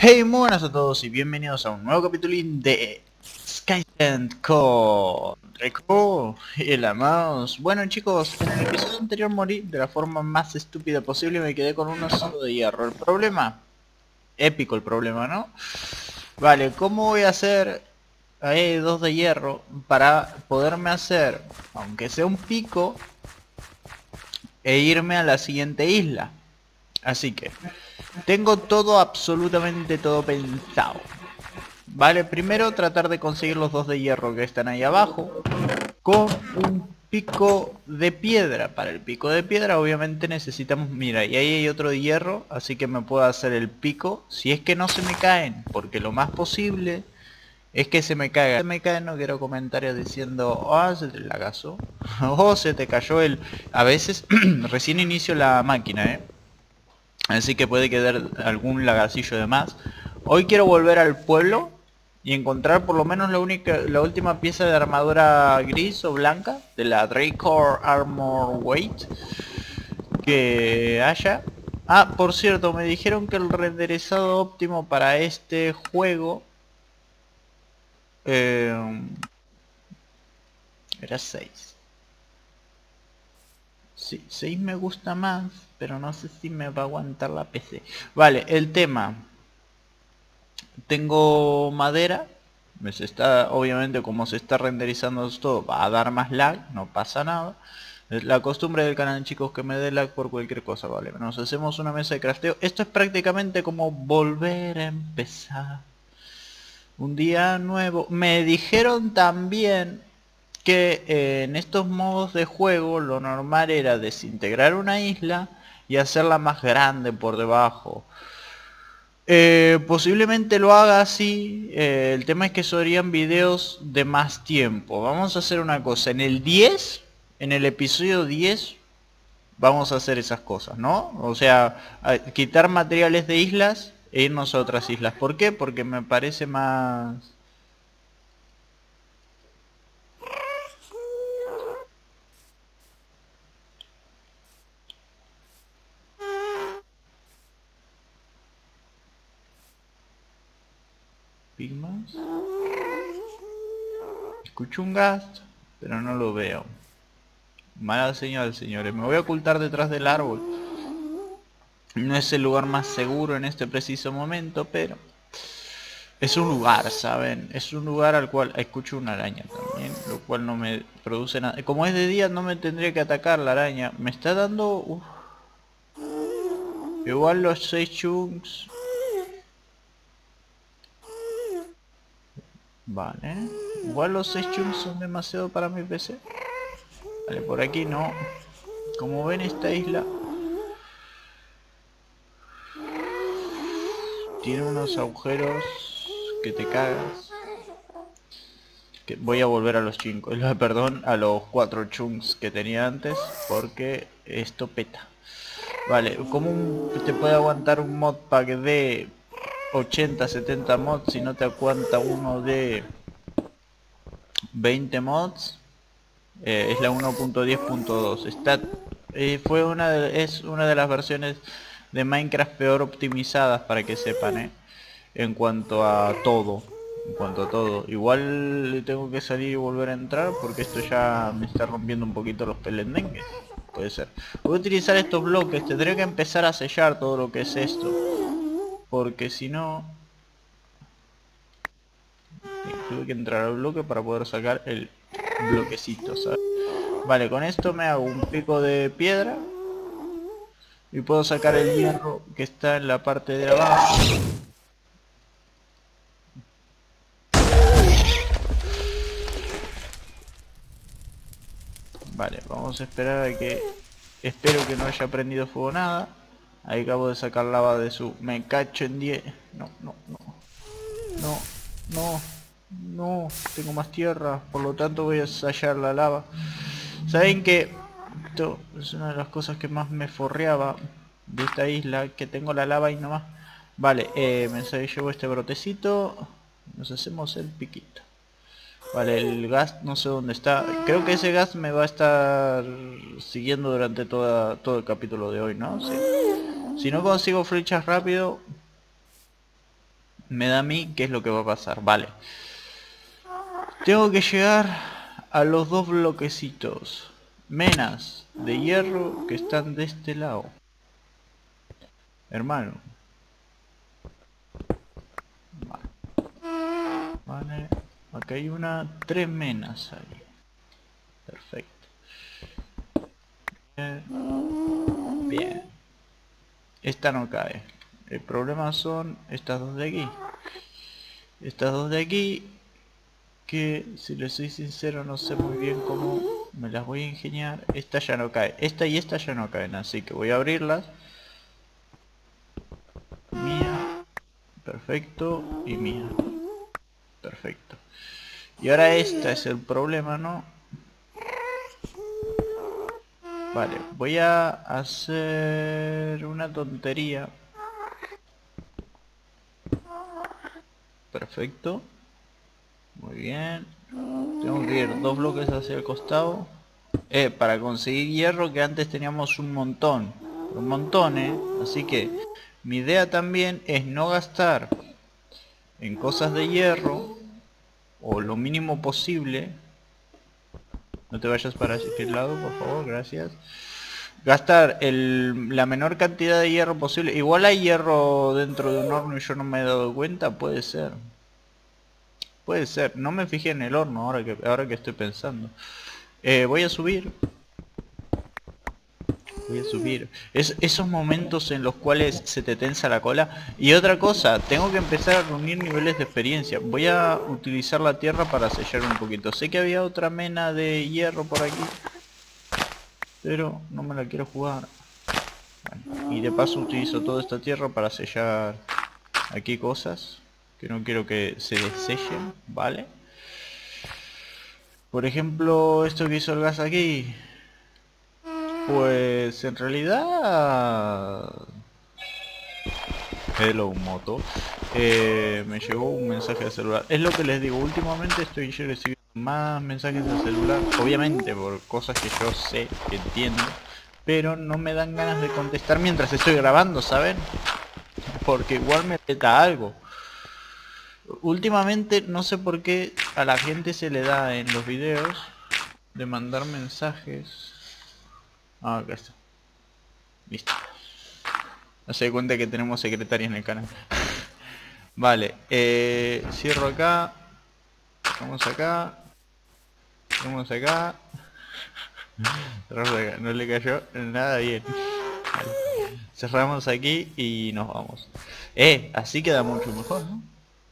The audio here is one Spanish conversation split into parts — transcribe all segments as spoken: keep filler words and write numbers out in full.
Hey, muy buenas a todos y bienvenidos a un nuevo capítulo de Skyland con Rico y la mouse. Bueno chicos, en el episodio anterior morí de la forma más estúpida posible y me quedé con un oso de hierro. El problema, épico el problema, ¿no? Vale, ¿cómo voy a hacer ahí dos de hierro para poderme hacer, aunque sea un pico, e irme a la siguiente isla? Así que tengo todo, absolutamente todo pensado. Vale, primero tratar de conseguir los dos de hierro que están ahí abajo con un pico de piedra. Para el pico de piedra obviamente necesitamos, mira, y ahí hay otro de hierro, así que me puedo hacer el pico si es que no se me caen, porque lo más posible es que se me caiga. Si se me caen, no quiero comentarios diciendo, ah, se te lagazó, o se te cayó el... A veces recién inicio la máquina, eh. Así que puede quedar algún lagacillo de más. Hoy quiero volver al pueblo y encontrar por lo menos la única, la última pieza de armadura gris o blanca de la Dracor Armor Weight que haya. Ah, por cierto, me dijeron que el renderizado óptimo para este juego eh, era seis. Sí, seis me gusta más, pero no sé si me va a aguantar la P C. Vale, el tema. Tengo madera. Me se está, obviamente como se está renderizando todo, va a dar más lag, no pasa nada. Es la costumbre del canal, chicos, que me dé lag por cualquier cosa, vale. Nos hacemos una mesa de crafteo. Esto es prácticamente como volver a empezar un día nuevo. Me dijeron también que eh, en estos modos de juego lo normal era desintegrar una isla y hacerla más grande por debajo. Eh, posiblemente lo haga así, eh, el tema es que serían videos de más tiempo. Vamos a hacer una cosa, en el diez, en el episodio diez, vamos a hacer esas cosas, ¿no? O sea, a- quitar materiales de islas e irnos a otras islas. ¿Por qué? Porque me parece más... Pigmas. Escucho un gas, pero no lo veo. Mala señal, señores. Me voy a ocultar detrás del árbol. No es el lugar más seguro en este preciso momento, pero... es un lugar, ¿saben? Es un lugar al cual... escucho una araña también, lo cual no me produce nada. Como es de día no me tendría que atacar la araña. Me está dando... uf. Igual los seis chunks... Vale. Igual los seis chunks son demasiado para mi P C. Vale, por aquí no. Como ven, esta isla tiene unos agujeros que te cagas. Que voy a volver a los cinco, perdón, a los cuatro chunks que tenía antes, porque esto peta. Vale, ¿cómo un- te puede aguantar un modpack de ochenta, setenta mods si no te aguanta uno de veinte mods? Eh, es la uno punto diez punto dos. Está, eh, fue una de, es una de las versiones de Minecraft peor optimizadas, para que sepan, eh, en cuanto a todo. En cuanto a todo. Igual tengo que salir y volver a entrar porque esto ya me está rompiendo un poquito los pelendengues. Puede ser. Voy a utilizar estos bloques. Tendré que empezar a sellar todo lo que es esto, porque si no... sí, tuve que entrar al bloque para poder sacar el bloquecito, ¿sabes? Vale, con esto me hago un pico de piedra y puedo sacar el hierro que está en la parte de abajo. Vale, vamos a esperar a que... espero que no haya prendido fuego nada. Ahí acabo de sacar lava de su... me cacho en diez. No, no, no. No, no, no. Tengo más tierra, por lo tanto voy a sellar la lava. Saben que esto es una de las cosas que más me forreaba de esta isla, que tengo la lava y nomás. Vale, eh, me llevo este brotecito. Nos hacemos el piquito. Vale, el gas no sé dónde está. Creo que ese gas me va a estar siguiendo durante toda, todo el capítulo de hoy, ¿no? Sí. Si no consigo flechas rápido, me da a mí qué es lo que va a pasar. Vale. Tengo que llegar a los dos bloquecitos. Menas de hierro que están de este lado. Hermano. Vale. Vale. Acá hay una, tres menas ahí. Perfecto. Bien. Bien. Esta no cae. El problema son estas dos de aquí. Estas dos de aquí, que si les soy sincero no sé muy bien cómo me las voy a ingeniar. Esta ya no cae. Esta y esta ya no caen, así que voy a abrirlas. Mía. Perfecto. Y mía. Perfecto. Y ahora este es el problema, ¿no? Vale, voy a hacer una tontería. Perfecto. Muy bien. Tengo que ir dos bloques hacia el costado. Eh, para conseguir hierro, que antes teníamos un montón. Un montón, eh. Así que mi idea también es no gastar en cosas de hierro, o lo mínimo posible. No te vayas para aquel lado, por favor, gracias. Gastar el, la menor cantidad de hierro posible. Igual hay hierro dentro de un horno y yo no me he dado cuenta. Puede ser. Puede ser. No me fijé en el horno ahora que, ahora que estoy pensando. Eh, voy a subir. Voy a subir. Es, esos momentos en los cuales se te tensa la cola. Y otra cosa, tengo que empezar a reunir niveles de experiencia. Voy a utilizar la tierra para sellar un poquito. Sé que había otra mena de hierro por aquí, pero no me la quiero jugar. Bueno, y de paso utilizo toda esta tierra para sellar aquí cosas que no quiero que se desellen, ¿vale? Por ejemplo, esto que hizo el gas aquí. Pues en realidad... Hello moto. Eh, me llegó un mensaje de celular. Es lo que les digo, últimamente estoy recibiendo más mensajes de celular. Obviamente por cosas que yo sé, que entiendo, pero no me dan ganas de contestar mientras estoy grabando, ¿saben? Porque igual me peta algo. Últimamente no sé por qué a la gente se le da en los videos de mandar mensajes. Ah, acá está. Listo. No se da cuenta que tenemos secretaria en el canal. Vale, eh, cierro acá. Vamos acá. Vamos acá. Cerramos acá. No le cayó nada bien. Vale. Cerramos aquí y nos vamos. Eh, así queda mucho mejor, ¿no?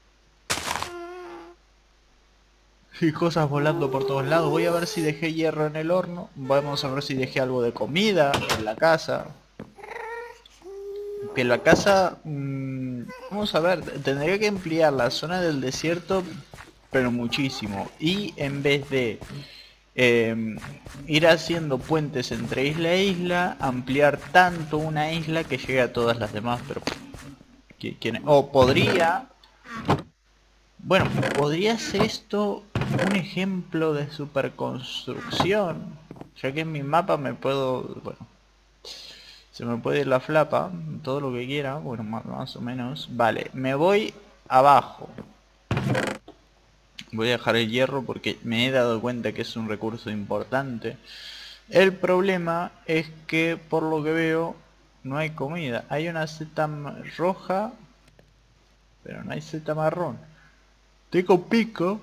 Y cosas volando por todos lados. Voy a ver si dejé hierro en el horno. Vamos a ver si dejé algo de comida en la casa. Que la casa... Mmm, vamos a ver, tendría que ampliar la zona del desierto, pero muchísimo. Y en vez de eh, ir haciendo puentes entre isla e isla, ampliar tanto una isla que llegue a todas las demás. Pero ¿quién? O podría... Bueno, podría ser esto un ejemplo de superconstrucción, ya que en mi mapa me puedo... Bueno, se me puede ir la flapa, todo lo que quiera, bueno, más, más o menos. Vale, me voy abajo. Voy a dejar el hierro porque me he dado cuenta que es un recurso importante. El problema es que, por lo que veo, no hay comida. Hay una seta roja, pero no hay seta marrón. Tengo pico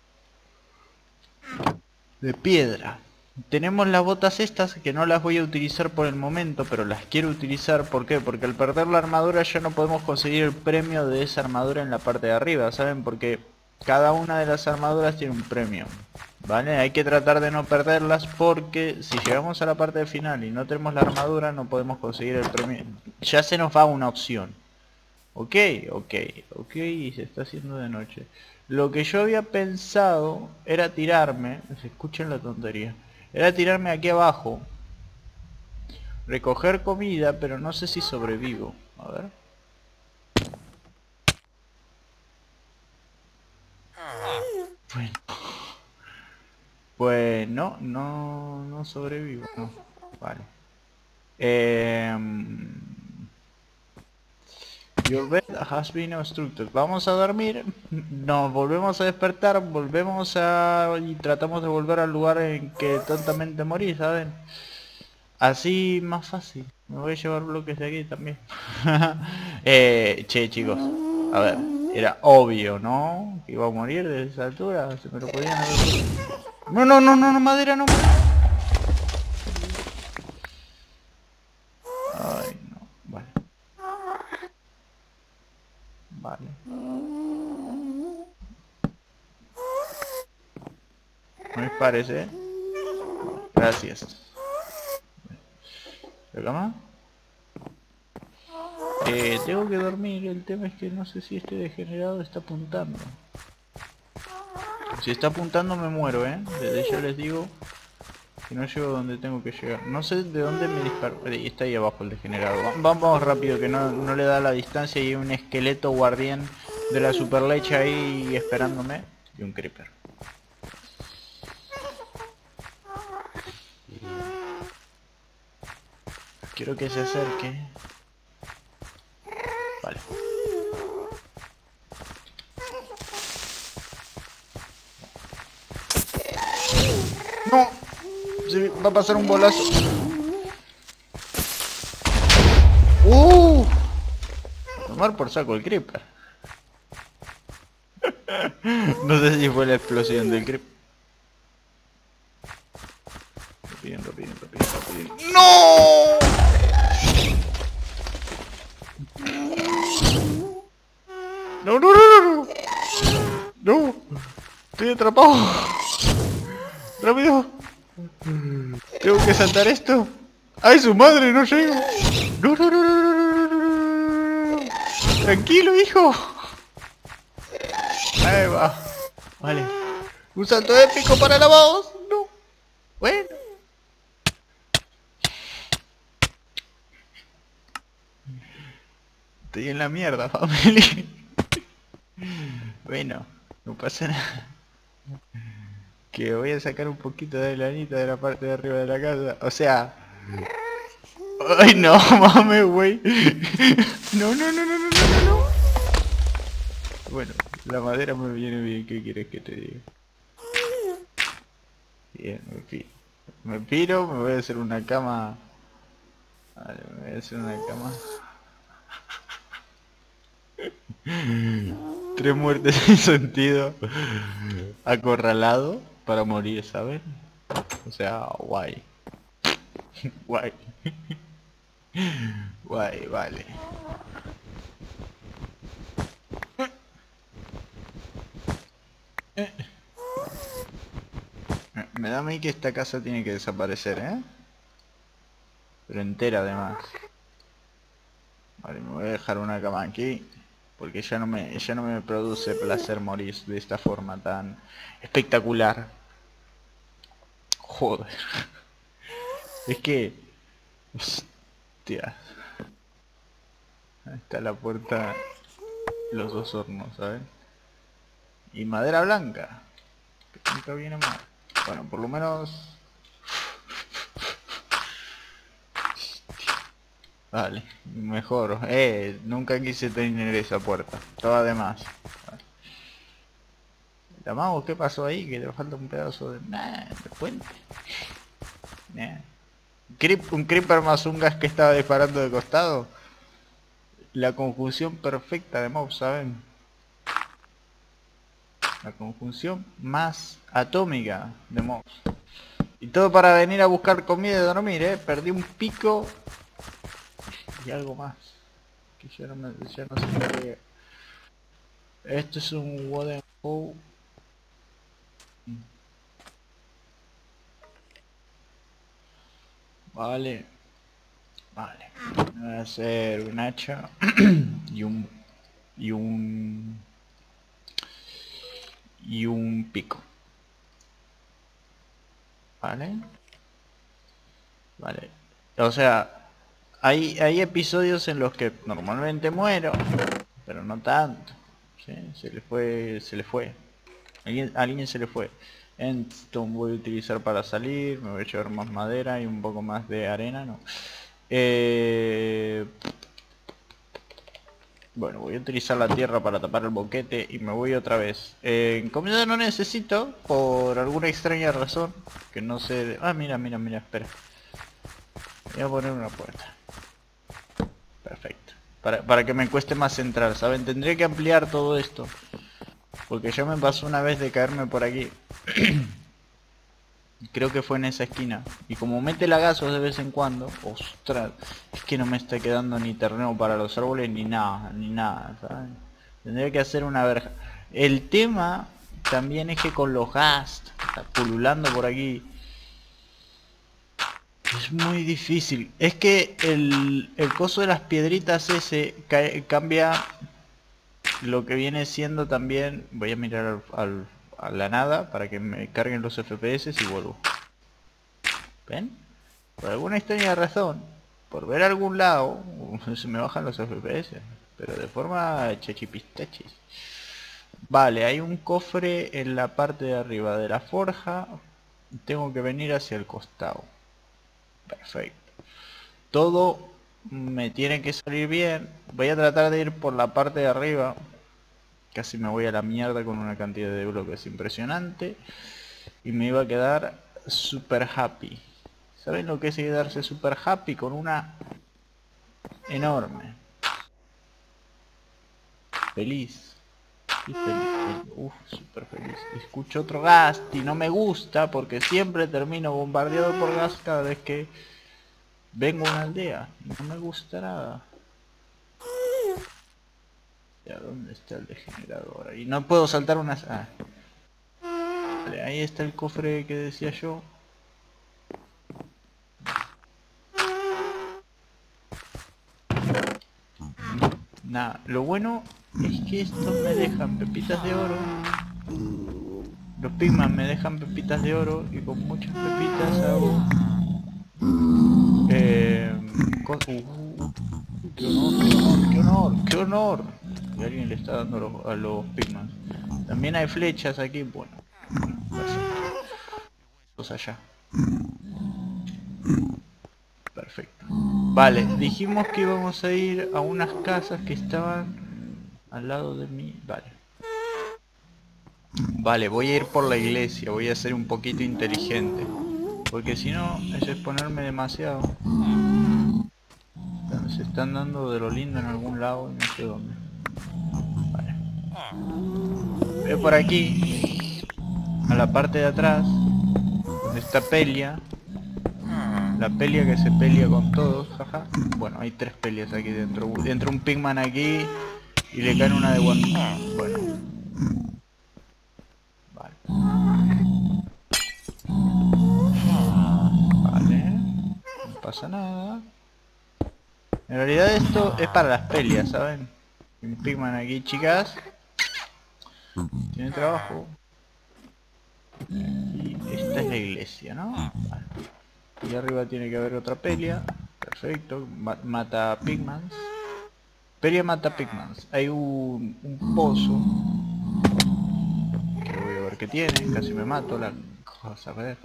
de piedra. Tenemos las botas estas que no las voy a utilizar por el momento, pero las quiero utilizar. ¿Por qué? Porque al perder la armadura ya no podemos conseguir el premio de esa armadura en la parte de arriba, ¿saben? Porque cada una de las armaduras tiene un premio, ¿vale? Hay que tratar de no perderlas, porque si llegamos a la parte final y no tenemos la armadura no podemos conseguir el premio. Ya se nos va una opción. Ok, ok, ok, y se está haciendo de noche. Lo que yo había pensado era tirarme, se escuchen la tontería, era tirarme aquí abajo, recoger comida, pero no sé si sobrevivo. A ver. Bueno. Pues no, no, no sobrevivo, no. Vale. Eh, Your bed has been obstructed. Vamos a dormir, nos volvemos a despertar, volvemos a... y tratamos de volver al lugar en que tontamente morí, ¿saben? Así más fácil. Me voy a llevar bloques de aquí también. eh, che, chicos. A ver, era obvio, ¿no? Que iba a morir de esa altura. Se me lo podían haber... No, no, no, no, no, madera, no. Ay, no. Vale. Vale. No me parece. Gracias. ¿La cama? Eh, tengo que dormir, el tema es que no sé si este degenerado está apuntando. Si está apuntando me muero, eh. Desde ya les digo que no llego donde tengo que llegar. No sé de dónde me disparó. Eh, está ahí abajo el degenerado. Vamos rápido que no, no le da la distancia y hay un esqueleto guardián de la super leche ahí esperándome. Y un creeper. Quiero que se acerque. Vale. ¡No! Se va a pasar un bolazo. ¡Uh! Tomar por saco el creeper. No sé si fue la explosión del creeper. Rápido, rápido, rápido, rápido. ¡No! No, no, no, no, no. No. Estoy atrapado. Rápido. Tengo que saltar esto. ¡Ay, su madre! No llego. No, no, no, no, no, no, no, no. Tranquilo, hijo. Ahí va. Vale. Un salto épico para la voz. No. Bueno. Estoy en la mierda, familia. Bueno, no pasa nada. Que voy a sacar un poquito de lanita de la parte de arriba de la casa. O sea... Ay, no, mames, güey. No, no, no, no, no, no, no. Bueno, la madera me viene bien. ¿Qué quieres que te diga? Bien, me piro. Me piro, me voy a hacer una cama. Vale, me voy a hacer una cama. Tres muertes sin sentido. Acorralado para morir, ¿saben? O sea, guay. Guay. Guay, vale. Me da a mí que esta casa tiene que desaparecer, ¿eh? Pero entera además. Vale, me voy a dejar una cama aquí. Porque ya no me, ya no me produce placer morir de esta forma tan espectacular. Joder. Es que... Hostia. Ahí está la puerta. Los dos hornos, ¿sabes? Y madera blanca. Que nunca viene mal. Bueno, por lo menos... Vale, mejor. Eh, nunca quise tener esa puerta. Estaba de más. Vale. Llamamos, ¿qué pasó ahí? Que le falta un pedazo de... Nah, de puente. Nah. Creep, un creeper más un gas que estaba disparando de costado. La conjunción perfecta de mobs, ¿saben? La conjunción más atómica de mobs. Y todo para venir a buscar comida y dormir, ¿eh? Perdí un pico y algo más. Que ya no, me, ya no sé qué. Esto es un wooden bow. Vale. Vale. Voy a hacer un hacha y un... y un... y un pico. Vale. Vale. O sea... Hay, hay episodios en los que normalmente muero, pero no tanto. ¿Sí? Se le fue, se le fue. Alguien, alguien se le fue. Entonces voy a utilizar para salir, me voy a llevar más madera y un poco más de arena, no. Eh... Bueno, voy a utilizar la tierra para tapar el boquete y me voy otra vez. Eh, comida no necesito, por alguna extraña razón, que no sé... de- Ah, mira, mira, mira, espera. Voy a poner una puerta. Perfecto. Para, para que me cueste más entrar, ¿saben? Tendría que ampliar todo esto. Porque ya me pasó una vez de caerme por aquí. Creo que fue en esa esquina. Y como mete lagazos de vez en cuando... Ostras, es que no me está quedando ni terreno para los árboles ni nada, ni nada, ¿saben? Tendría que hacer una verja. El tema también es que con los ghasts pululando por aquí... Es muy difícil. Es que el, el coso de las piedritas ese ca cambia lo que viene siendo también... Voy a mirar al, al, a la nada para que me carguen los F P S y vuelvo. ¿Ven? Por alguna extraña razón, por ver algún lado, se me bajan los F P S. Pero de forma chachipistachis. Vale, hay un cofre en la parte de arriba de la forja. Tengo que venir hacia el costado. Perfecto. Todo me tiene que salir bien. Voy a tratar de ir por la parte de arriba. Casi me voy a la mierda con una cantidad de bloques impresionante. Y me iba a quedar super happy. ¿Saben lo que es quedarse super happy? Con una enorme. Feliz. Y feliz. Uf, super feliz. Escucho otro gas y no me gusta porque siempre termino bombardeado por gas cada vez que vengo a una aldea. No me gusta nada. ¿Ya dónde está el degenerador? Y no puedo saltar unas... Ah. Vale, ahí está el cofre que decía yo. Nada, lo bueno es que estos me dejan pepitas de oro. Los pigman me dejan pepitas de oro y con muchas pepitas hago... Eh... Uh, ¡Qué honor, qué honor, qué honor, qué honor! Y alguien le está dando a los, a los pigman. También hay flechas aquí, bueno. Los allá. Perfecto. Vale, dijimos que íbamos a ir a unas casas que estaban al lado de mí. Vale. Vale, voy a ir por la iglesia, voy a ser un poquito inteligente. Porque si no, es exponerme demasiado. Se están dando de lo lindo en algún lado y no sé dónde. Vale. Voy por aquí, a la parte de atrás, donde está Pelia. La Pelia que se pelea con todos, jaja. Bueno, hay tres pelias aquí dentro. Entra un pigman aquí y le cae una de one. Bueno. Vale. Vale. No pasa nada. En realidad esto es para las peleas, ¿saben? Un pigman aquí, chicas. Tiene trabajo. Y esta es la iglesia, ¿no? Vale. Y arriba tiene que haber otra pelea. Perfecto. Ma mata pigmans. Pelia mata pigmans. Hay un, un pozo. Que voy a ver qué tiene. Casi me mato la cosa, a ver.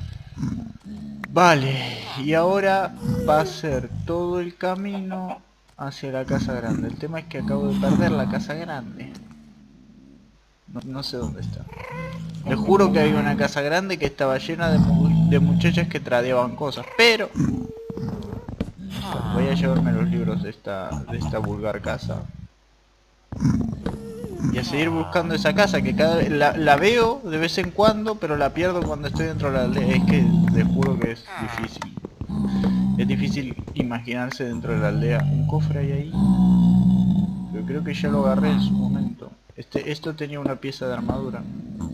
Vale. Y ahora va a ser todo el camino hacia la casa grande. El tema es que acabo de perder la casa grande. No, no sé dónde está. Les juro que había una casa grande que estaba llena de, mu de muchachas que tradeaban cosas, pero... Voy a llevarme los libros de esta, de esta vulgar casa. Y a seguir buscando esa casa que cada vez la, la veo de vez en cuando, pero la pierdo cuando estoy dentro de la aldea. Es que les juro que es difícil. Es difícil imaginarse dentro de la aldea. Un cofre hay ahí. Pero creo que ya lo agarré en su momento. Este, esto tenía una pieza de armadura.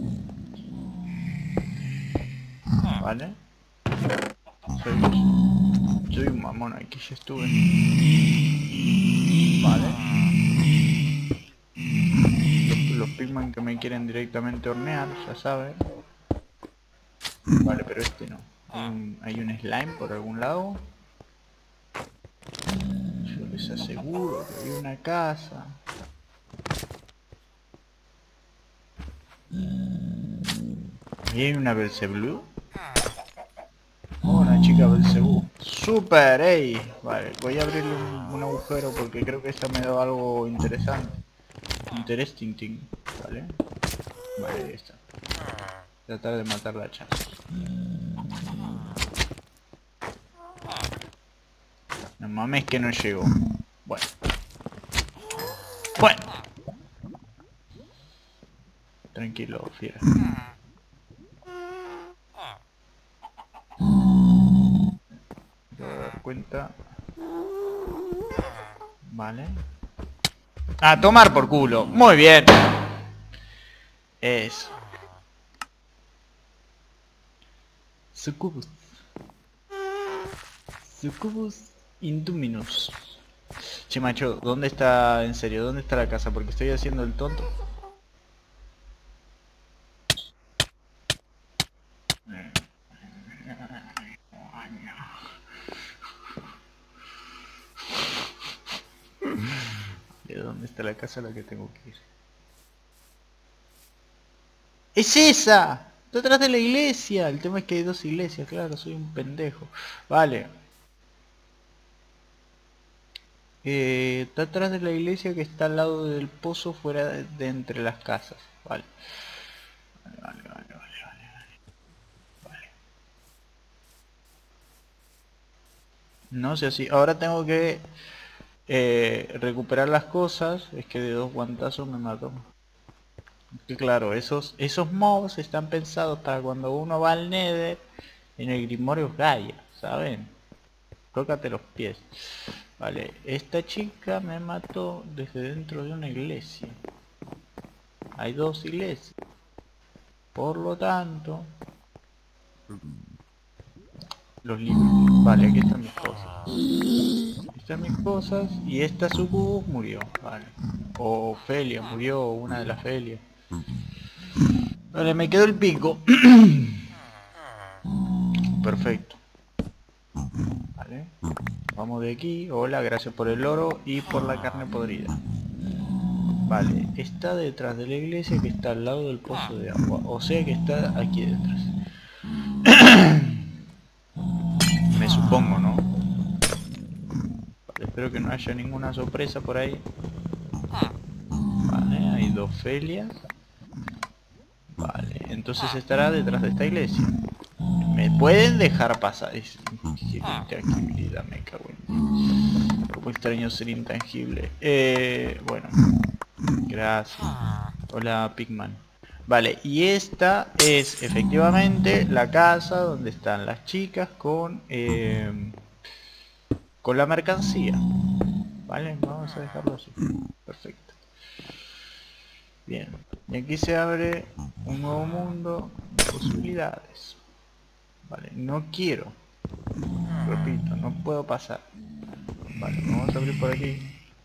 Vale. Soy, soy un mamón, aquí ya estuve. Vale. Los, los pigman que me quieren directamente hornear, ya saben. Vale, pero este no. Hay un, hay un slime por algún lado. Yo les aseguro que hay una casa. ¿Y hay una Belzebú? Hola, chicos. chica Belcebú. Super, ey. Vale, voy a abrirle un, un agujero porque creo que esta me da algo interesante. Interesting thing, ¿vale? Vale, ahí está. Tratar de matar la chance. No mames que no llegó. Bueno. Bueno. Tranquilo, fiera. Me voy a dar cuenta. Vale. A tomar por culo. Muy bien. Eso. Sucubus. Sucubus Indominus. Che macho, ¿dónde está, en serio, dónde está la casa? Porque estoy haciendo el tonto. ¿De dónde está la casa a la que tengo que ir? ¡Es esa! Está atrás de la iglesia. El tema es que hay dos iglesias, claro, soy un pendejo. Vale. Eh, está atrás de la iglesia que está al lado del pozo fuera de, de entre las casas. Vale. Vale, vale, vale, vale, vale, vale. No sé si... Ahora tengo que eh, recuperar las cosas. Es que de dos guantazos me mató. Que claro, esos, esos mobs están pensados para cuando uno va al Nether en el Grimorio Gaia, ¿saben? Tócate los pies. Vale, esta chica me mató desde dentro de una iglesia. Hay dos iglesias. Por lo tanto... Los libros. Vale, aquí están mis cosas. Aquí están mis cosas. Y esta sucubus murió. Vale. O Felia, murió una de las Felias. Vale, me quedó el pico. Perfecto. Vale. Vamos de aquí. Hola, gracias por el oro y por la carne podrida. Vale, está detrás de la iglesia que está al lado del pozo de agua. O sea que está aquí detrás. Me supongo, ¿no? Vale, espero que no haya ninguna sorpresa por ahí. Vale, hay dos Felias. Vale, entonces estará detrás de esta iglesia. ¿Me pueden dejar pasar? Es intranquilidad, me cago en... Como extraño ser intangible. Eh, bueno. Gracias. Hola, Pigman. Vale, y esta es efectivamente la casa donde están las chicas con... Eh, con la mercancía. Vale, vamos a dejarlo así. Perfecto. Bien. Y aquí se abre un nuevo mundo de posibilidades. Vale, no quiero. Repito, no puedo pasar. Vale, vamos a abrir por aquí.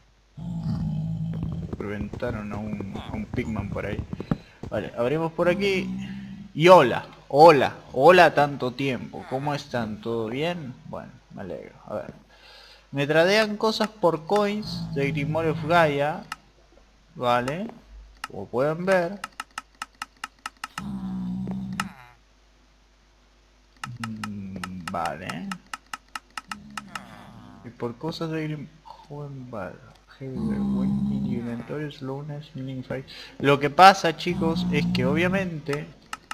Reventaron a un, a un Pigman por ahí. Vale, abrimos por aquí. Y hola, hola, hola tanto tiempo. ¿Cómo están? ¿Todo bien? Bueno, me alegro. A ver. Me tradean cosas por coins de Grimorio of Gaia. Vale. Como pueden ver. Mm, vale. Y por cosas de Grim... Joven vale. Lo que pasa, chicos, es que obviamente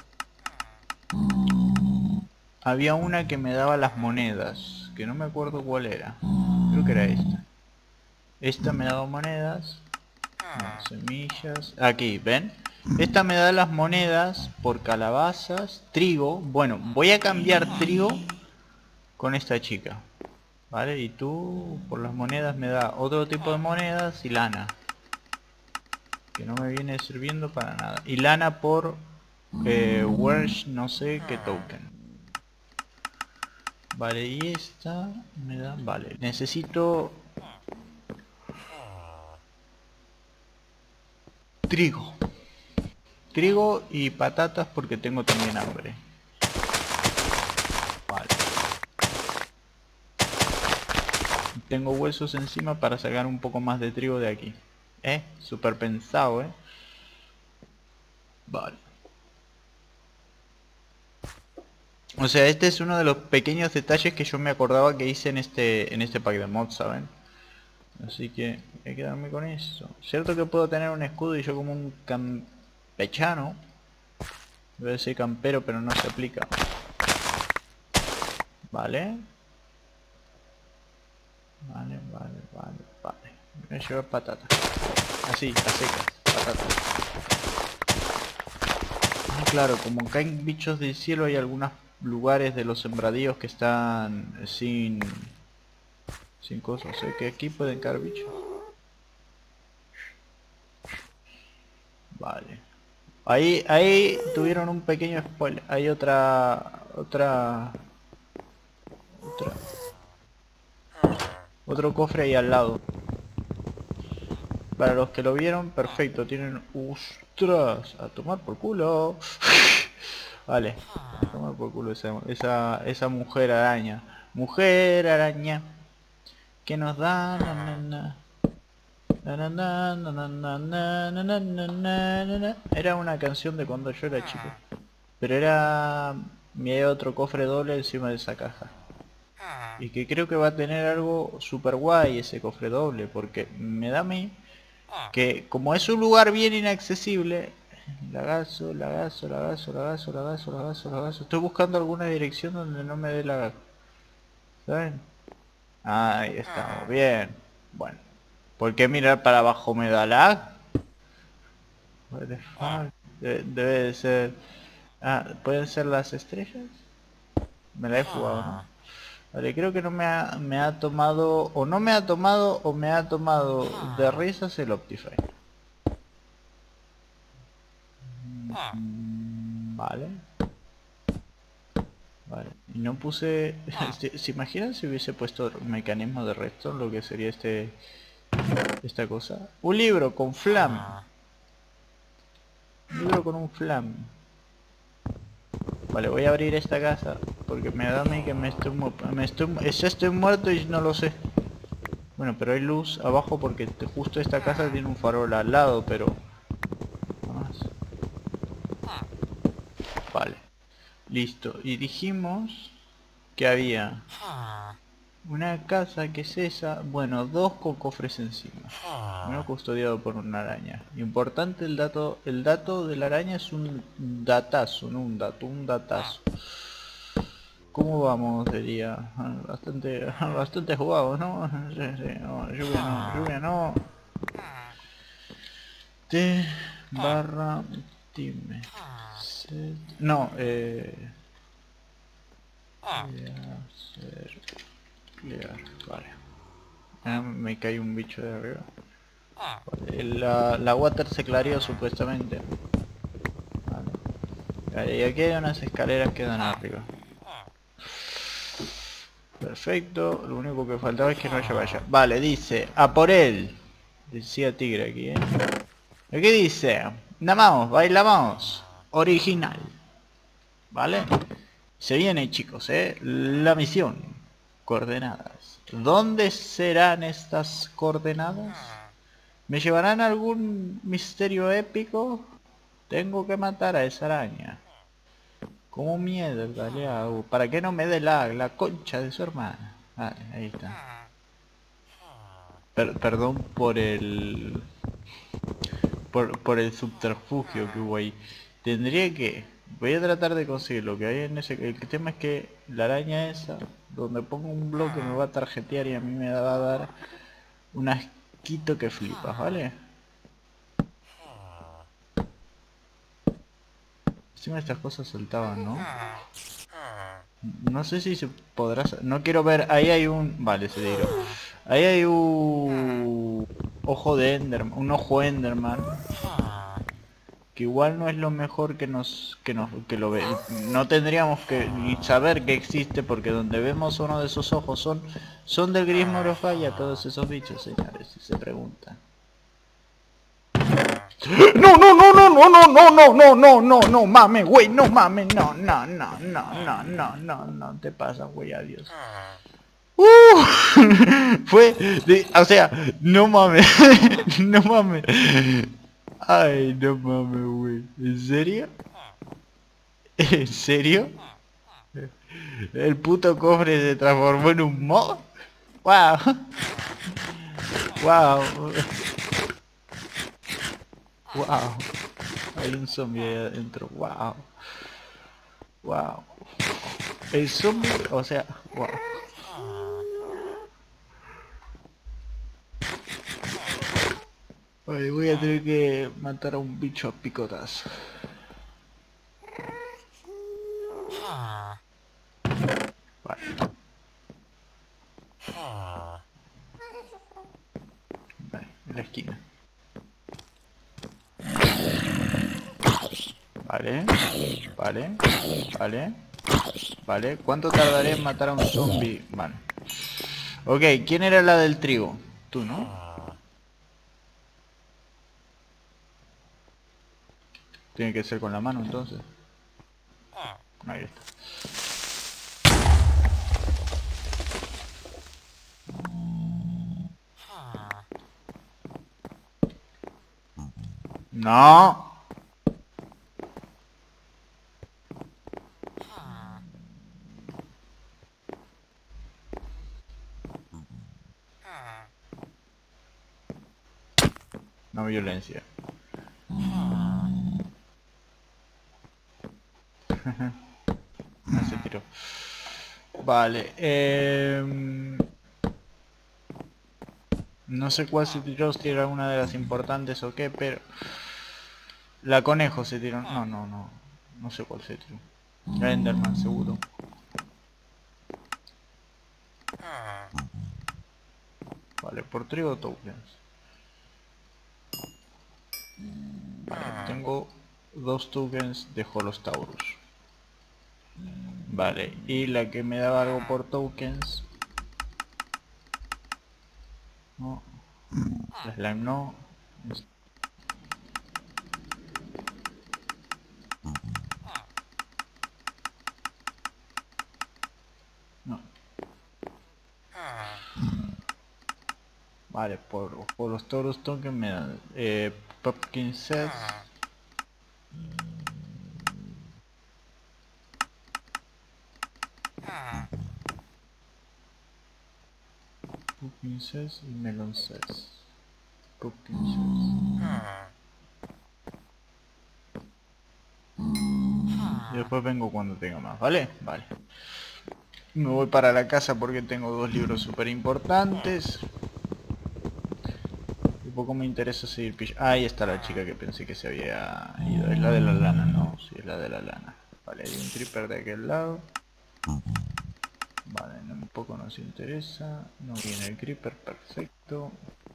había una que me daba las monedas, que no me acuerdo cuál era. Creo que era esta. Esta me daba monedas. No, semillas. Aquí, ¿ven? Esta me da las monedas por calabazas, trigo. Bueno, voy a cambiar trigo con esta chica. Vale, y tú por las monedas me da otro tipo de monedas y lana. Que no me viene sirviendo para nada. Y lana por eh, Wersh no sé qué token. Vale, y esta me da... Vale, necesito... Trigo. Trigo y patatas porque tengo también hambre. Vale. Tengo huesos encima para sacar un poco más de trigo de aquí. Eh, súper pensado, eh. Vale. O sea, este es uno de los pequeños detalles que yo me acordaba que hice en este en este pack de mods, ¿saben? Así que hay que quedarme con eso. Cierto que puedo tener un escudo y yo como un campechano. Voy a decir campero, pero no se aplica. Vale. Vale, vale, vale, vale. Voy a llevar patatas. Así, a secas, patatas. Ah, claro, como caen bichos del cielo, hay algunos lugares de los sembradíos que están sin... Sin cosas, o sea que aquí pueden caer bichos. Vale. Ahí, ahí tuvieron un pequeño spoiler. Hay otra... Otra... Otra... Otro cofre ahí al lado. Para los que lo vieron, perfecto. Tienen... ¡Ostras! A tomar por culo. Vale. A tomar por culo esa, esa, esa mujer araña. Mujer araña. Que nos da... Na, na, na. Na, na, na, na, na, na, na, na, na, na, na. Era una canción de cuando yo era chico. Pero era... Mira, otro cofre doble encima de esa caja. Y que creo que va a tener algo super guay ese cofre doble. Porque me da a mí que como es un lugar bien inaccesible... Lagazo, lagazo, lagazo, lagazo, lagazo, lagazo, lagazo. Estoy buscando alguna dirección donde no me dé lagazo. ¿Saben? Ahí estamos, bien. Bueno. ¿Por qué mirar para abajo me da lag? What the fuck? Debe, debe de ser... Ah, ¿pueden ser las estrellas? Me la he jugado, ¿no? Vale, creo que no me ha, me ha tomado... O no me ha tomado o me ha tomado de risas el Optifine. Mm, vale. Vale. Y no puse... ¿Se imaginan si hubiese puesto mecanismo de redstone, lo que sería este... Esta cosa? Un libro con flam. Un libro con un flam. Vale, voy a abrir esta casa porque me da a mí que me estoy, me estoy, ya estoy muerto y no lo sé. Bueno, pero hay luz abajo porque justo esta casa tiene un farol al lado, pero... Vamos. Vale. Listo. Y dijimos que había una casa que es esa, bueno, dos con cofres encima. Uno custodiado por una araña. Importante el dato, el dato de la araña es un datazo, no un dato, un datazo. ¿Cómo vamos de día? Bastante, bastante jugado, ¿no? Sí, sí, no, lluvia no, lluvia no. T barra time. Set. No, eh... Hacer clear, vale. Ah, me cae un bicho de arriba. Vale, la, la water se clareó supuestamente. Vale. Vale, y aquí hay unas escaleras que dan arriba. Perfecto, lo único que faltaba es que no haya vaya. Vale, dice, a por él. Decía tigre aquí, ¿eh? Aquí dice, Namamos, bailamos. Original. ¿Vale? Se viene, chicos, ¿eh? La misión. Coordenadas. ¿Dónde serán estas coordenadas? ¿Me llevarán a algún misterio épico? Tengo que matar a esa araña. Como mierda le hago. ¿Para que no me dé lag? La concha de su hermana. Vale, ahí está. Per perdón por el... Por, por el subterfugio que hubo ahí. Tendría que... Voy a tratar de conseguir lo que hay en ese... El tema es que la araña esa, donde pongo un bloque me va a tarjetear y a mí me va a dar un asquito que flipas, ¿vale? Encima estas cosas saltaban, ¿no? No sé si se podrá... No quiero ver... Ahí hay un... Vale, se tiró. Ahí hay un... Ojo de Enderman. Un ojo Enderman. Que igual no es lo mejor que nos... Que nos... Que lo ve... No tendríamos que ni saber que existe porque donde vemos uno de esos ojos son... Son del Gris Morofaya todos esos bichos, señores, si se preguntan. No, no, no, no, no, no, no, no, no, no, no, no, mames, güey, no mames, no, no, no, no, no, no, no, no, te pasa, güey, adiós. Uh, fue, de, o sea, no mames, no mames. Ay, no mames, güey, ¿en serio? ¿En serio? El puto cofre se transformó en un mod. Wow. Wow. Wow. Hay un zombie ahí adentro. Wow. Wow. El zombie, o sea, wow. Oye, voy a tener que matar a un bicho a picotas. Vale. Vale, en la esquina. Vale, vale, vale, vale. ¿Cuánto tardaré en matar a un zombie? Vale. Ok, ¿quién era la del trigo? Tú, ¿no? Tiene que ser con la mano entonces. Ahí está. No. No violencia. No se tiró. Vale. Eh... No sé cuál se tiró, si era una de las importantes o qué, pero... La conejo se tiró. No, no, no. No sé cuál se tiró. La Enderman, seguro. Vale, por trigo tokens. Vale, tengo dos tokens de Holostaurus. Vale, y la que me daba algo por tokens... No. La slime no. No. Vale, por, por los toros tokens me dan eh, Pumpkin Seeds. Pumpkin Seeds y Melon Seeds. Pumpkin Seeds. Y después vengo cuando tenga más, ¿vale? Vale. Me voy para la casa porque tengo dos libros súper importantes. Y poco me interesa seguir pillando. Ah, ahí está la chica que pensé que se había ido. Es la de la lana, ¿no? Sí, es la de la lana. Vale, hay un creeper de aquel lado. Vale, no, un poco nos interesa. No viene el creeper, perfecto.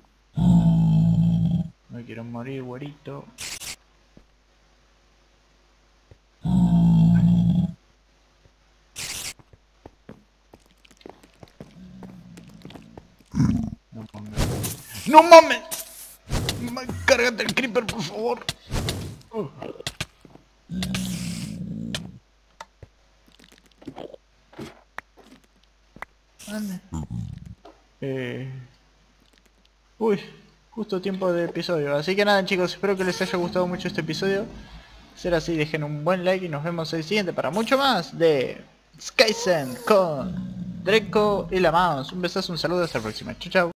No quiero morir, güerito. No mames. ¡No mames! ¡Cárgate el creeper, por favor! Uh. Eh... Uy, justo tiempo de episodio. Así que nada, chicos, espero que les haya gustado mucho este episodio. Ser así, dejen un buen like y nos vemos el siguiente para mucho más de Skysend con Draco y la Mouse. Un besazo, un saludo, hasta la próxima. Chau, chau.